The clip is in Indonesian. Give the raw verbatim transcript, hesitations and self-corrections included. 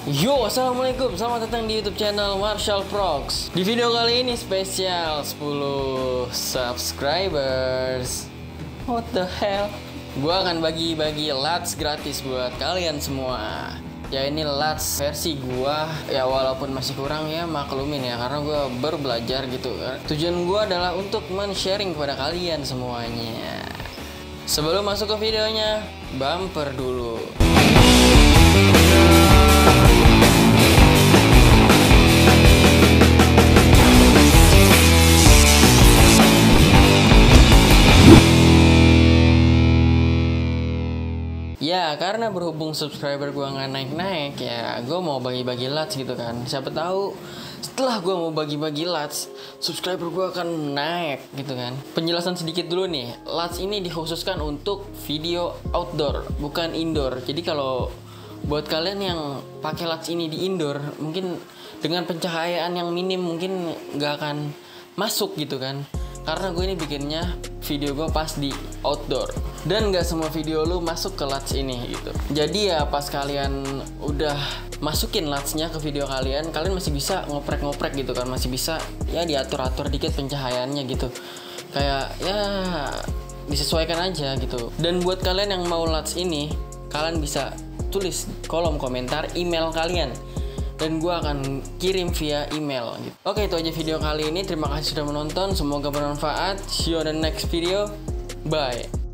Yo, assalamualaikum, selamat datang di YouTube channel Marshall Prox. Di video kali ini spesial sepuluh subscribers. What the hell? Gua akan bagi-bagi Lats gratis buat kalian semua. Ya ini Lats versi gua, ya walaupun masih kurang ya maklumin ya, karena gua baru belajar gitu. Tujuan gua adalah untuk men-sharing kepada kalian semuanya. Sebelum masuk ke videonya, bumper dulu. Ya, karena berhubung subscriber gue nggak naik-naik, ya gue mau bagi-bagi Lats gitu kan. Siapa tahu setelah gue mau bagi-bagi Lats, subscriber gue akan naik gitu kan. Penjelasan sedikit dulu nih, Lats ini dikhususkan untuk video outdoor, bukan indoor. Jadi kalau buat kalian yang pakai Lats ini di indoor, mungkin dengan pencahayaan yang minim mungkin nggak akan masuk gitu kan. Karena gue ini bikinnya video gue pas di outdoor, dan gak semua video lu masuk ke Lats ini gitu. Jadi ya pas kalian udah masukin Latsnya ke video kalian, kalian masih bisa ngoprek-ngoprek gitu kan. Masih bisa ya diatur-atur dikit pencahayaannya gitu. Kayak ya disesuaikan aja gitu. Dan buat kalian yang mau Lats ini, kalian bisa tulis kolom komentar email kalian, dan gue akan kirim via email gitu. Oke, itu aja video kali ini. Terima kasih sudah menonton, semoga bermanfaat. See you on the next video. Bye.